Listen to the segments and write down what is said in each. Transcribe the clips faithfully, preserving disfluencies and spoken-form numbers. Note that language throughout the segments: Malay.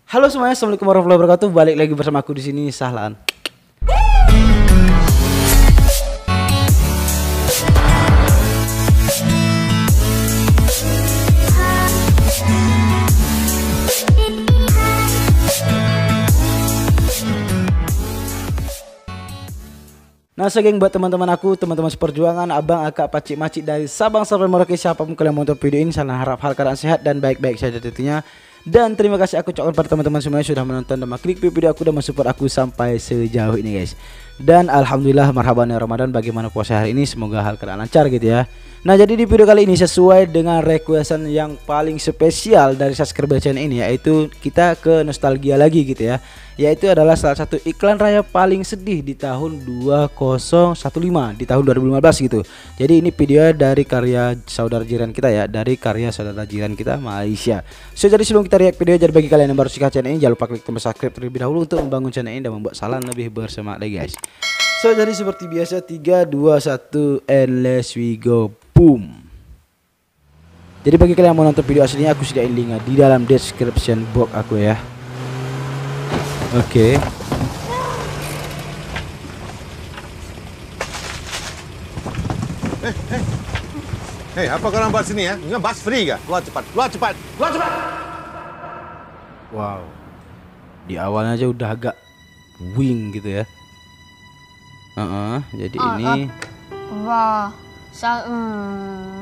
Halo semuanya, assalamualaikum warahmatullahi wabarakatuh. Balik lagi bersama aku di sini, Sahlan. Nah, segeng buat teman-teman aku, teman-teman seperjuangan, abang, akak, pacik, macik dari Sabang sampai Merauke, siapapun kalian mau nonton video ini, saya harap hal kalian sehat dan baik-baik saja tentunya. Dan terima kasih aku ucapkan pada teman-teman semuanya sudah menonton dan klik video aku dan mensupport aku sampai sejauh ini, guys. Dan alhamdulillah, marhaban ya Ramadan, bagaimana puasa hari ini, semoga hal kalian lancar gitu ya. Nah, jadi di video kali ini sesuai dengan requestan yang paling spesial dari subscriber channel ini, yaitu kita ke nostalgia lagi gitu ya. Yaitu adalah salah satu iklan raya paling sedih di tahun dua ribu lima belas, di tahun dua ribu lima belas gitu. Jadi ini video dari karya saudara jiran kita ya, dari karya saudara jiran kita Malaysia. So, jadi sebelum kita react video, jadi bagi kalian yang baru suka channel ini, jangan lupa klik tombol subscribe terlebih dahulu untuk membangun channel ini dan membuat Sahlan lebih bersemangat lagi, guys. So, jadi seperti biasa, tiga, dua, satu, and let's we go. Boom. Jadi bagi kalian yang mau nonton video aslinya, aku sediain linknya di dalam description box aku ya. Oke. Okay. Eh, eh. Hei, apa korang buat sini ya? Ini bus free kah? Keluar cepat, keluar cepat, keluar cepat. Wow. Di awalnya aja udah agak wing gitu ya. Uh -uh, jadi uh, ini uh, wah, sa hmm.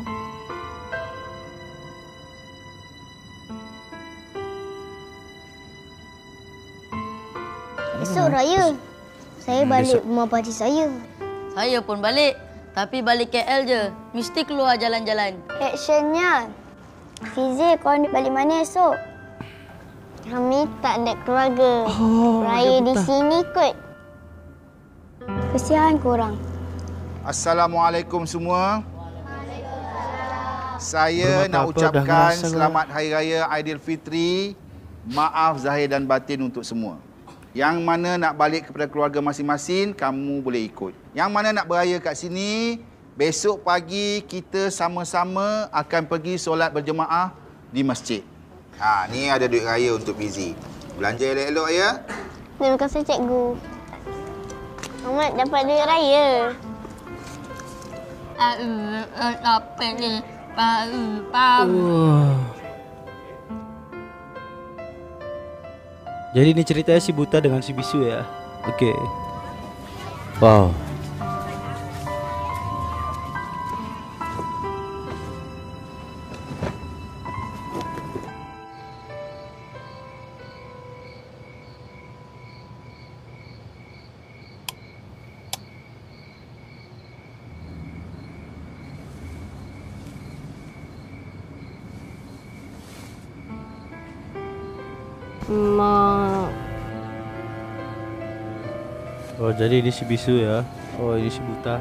Esok raya, saya Hmm, balik besok. rumah pakcik saya. Saya pun balik, tapi balik K L je. Mesti keluar jalan-jalan. Actionnya, Fizi, kau nak balik mana esok? Kami tak ada keluarga. Oh, Raya ada di betah. sini kot. Kesian korang. Assalamualaikum semua. Saya Berbuat nak apa, ucapkan dah ngerasa selamat Hari Raya Aidilfitri. Maaf zahir dan batin untuk semua. Yang mana nak balik kepada keluarga masing-masing, kamu boleh ikut. Yang mana nak beraya kat sini, besok pagi kita sama-sama akan pergi solat berjemaah di masjid. Ha, ni ada duit raya untuk Fizi. Belanja elok-elok ya. Terima kasih cikgu. Ahmad dapat duit raya. Ah, uh, apa ni? Pa, uh, pam. uh. Jadi ini ceritanya si buta dengan si bisu ya. Oke. Okay. Wow. Ma. Oh, jadi ini si bisu ya. Oh, ini si buta.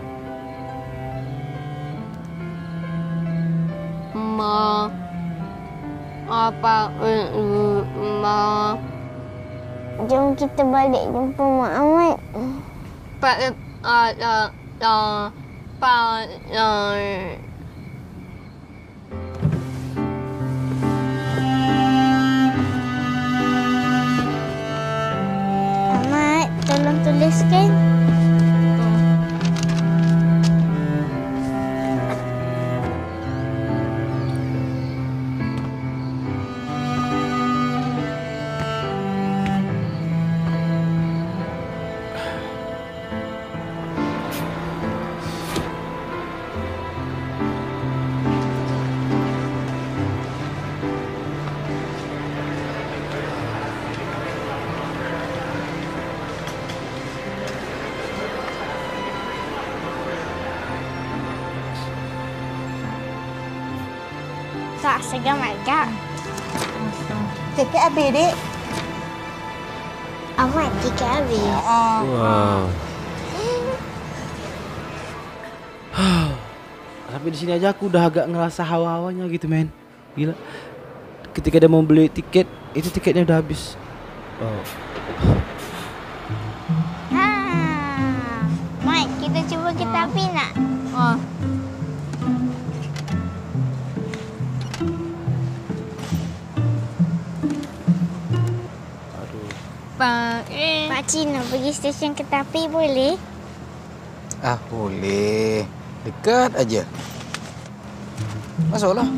Ma. Apa? Ma. Jom kita balik jumpa Mak Ahmad. Pa, ah, ah, ah, pa, ah. Ahmad, tolong tuliskan. Tak segan agak. Tiket habis, Dik. Ahmad, tiket habis. Wow. Sampai di sini aja aku udah agak ngerasa hawa-hawanya gitu, men. Gila. Ketika dia mau beli tiket, itu tiketnya udah habis. Oh. Ha. Mat, kita cuba kita api nak? Ah. pakai. Pakcik nak pergi stesen kereta api boleh? Ah, boleh. Dekat aja. Masuklah.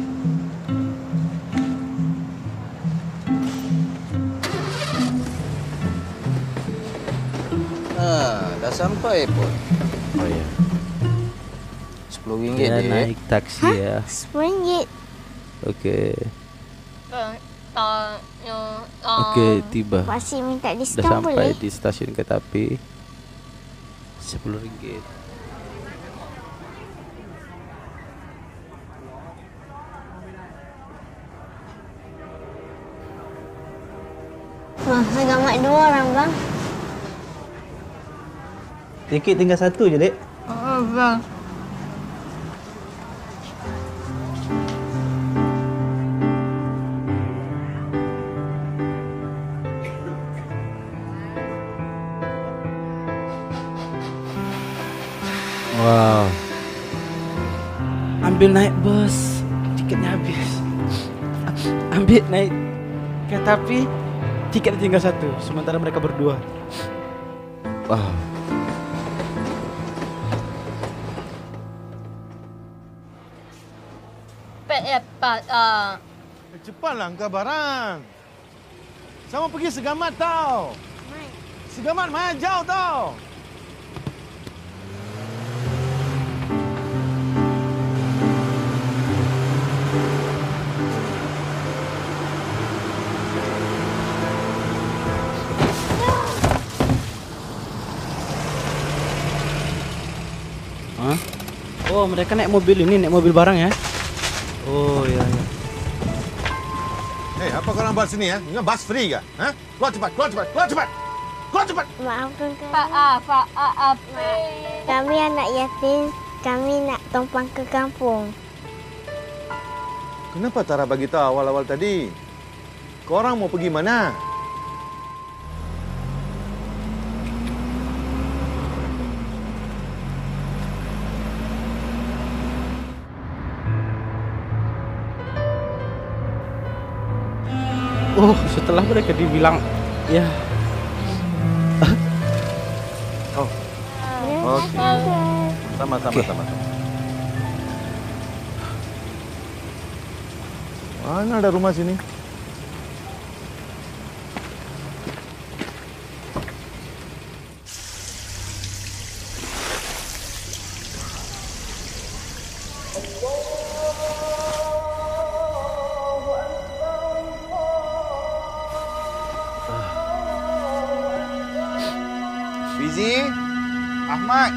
Ah, dah sampai pun. Oh ya. sepuluh ringgit Dia dek. naik taksi ya. Sepuluh ringgit. Okey. Tanya. Okey, tiba. Pakcik minta Dah diskaun sampai boleh? di stasiun kereta api. sepuluh ringgit. Wah, agak mak dua orang bang. Tiket tinggal satu je, Dek. Oh, bang. Wow. Ambil naik bus, tiketnya habis. Ambil naik kereta api, tiketnya tinggal satu. Sementara mereka berdua. Wow. Cepat ah. Eh, cepatlah angkat barang. Sama pergi Segamat tau. Segamat main jauh tau. Hah? Oh, mereka naik mobil ini, naik mobil barang ya? Oh, ya ya. Hei, apa korang buat sini ya? Ingat bus free ke? Ha? Keluar cepat, keluar cepat, keluar cepat. Keluar cepat. Maafkan kami. Pak ah, pak ah, apa? Kami anak yatim. Kami nak tumpang ke kampung. Kenapa Tara bagi tahu awal-awal tadi? Korang mau pergi mana? Oh, setelah mereka dibilang ya. Oh. Okey. Sama-sama, Okey. sama-sama. Mana ada rumah sini? Fizi, Ahmad.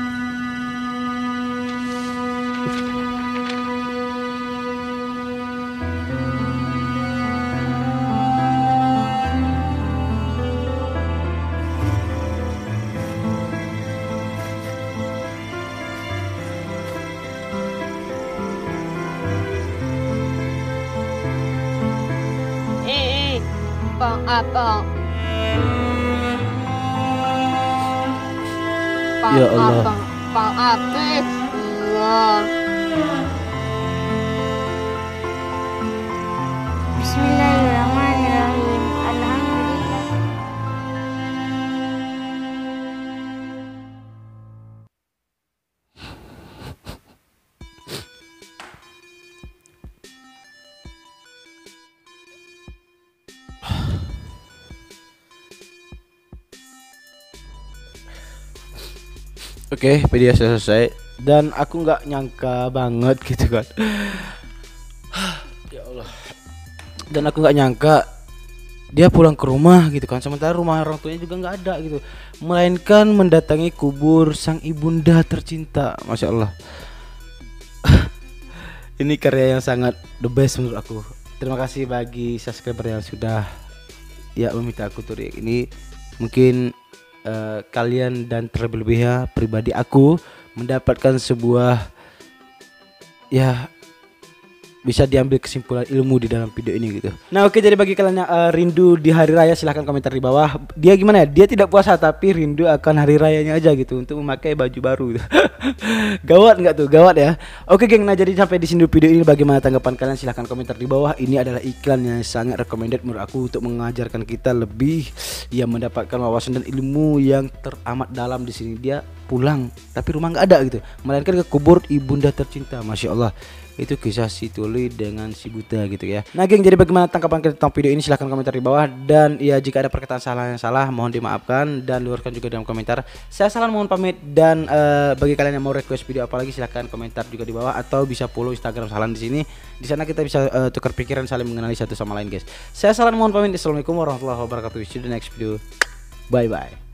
Eh, eh. Pak apa? Pak Ya Allah. apa? Pak apa? Wah. Bismillahirrahmanirrahim. Alhamdulillah. Oke, video sudah selesai dan aku nggak nyangka banget gitu kan. Ya Allah. Dan aku nggak nyangka dia pulang ke rumah gitu kan, sementara rumah orang tuanya juga nggak ada gitu, melainkan mendatangi kubur sang ibunda tercinta. Masya Allah. Ini karya yang sangat the best menurut aku. Terima kasih bagi subscriber yang sudah ya meminta aku tuh ini. Mungkin Uh, kalian dan terlebih-lebihnya pribadi aku mendapatkan sebuah ya bisa diambil kesimpulan ilmu di dalam video ini gitu. Nah oke, jadi bagi kalian yang uh, rindu di hari raya silahkan komentar di bawah. Dia gimana ya? Dia tidak puasa tapi rindu akan hari rayanya aja gitu untuk memakai baju baru gitu. Gawat nggak tuh? Gawat ya. Oke geng, nah jadi sampai di sini video ini. Bagaimana tanggapan kalian? Silahkan komentar di bawah. Ini adalah iklan yang sangat recommended menurut aku untuk mengajarkan kita lebih ia mendapatkan wawasan dan ilmu yang teramat dalam di sini. Dia pulang tapi rumah nggak ada gitu, melainkan ke kubur ibunda tercinta. Masya Allah, itu kisah si Tuli dengan si buta gitu ya. Nah geng, jadi bagaimana tanggapan kita tentang video ini? Silahkan komentar di bawah. Dan ya jika ada perkataan salah yang salah mohon dimaafkan dan luarkan juga dalam komentar. Saya Salan mohon pamit. Dan uh, bagi kalian yang mau request video apa lagi silahkan komentar juga di bawah, atau bisa follow Instagram Salan di sini. Di sana kita bisa uh, tukar pikiran, saling mengenali satu sama lain guys. Saya Salan mohon pamit. Assalamualaikum warahmatullahi wabarakatuh. See you in the next video. Bye bye.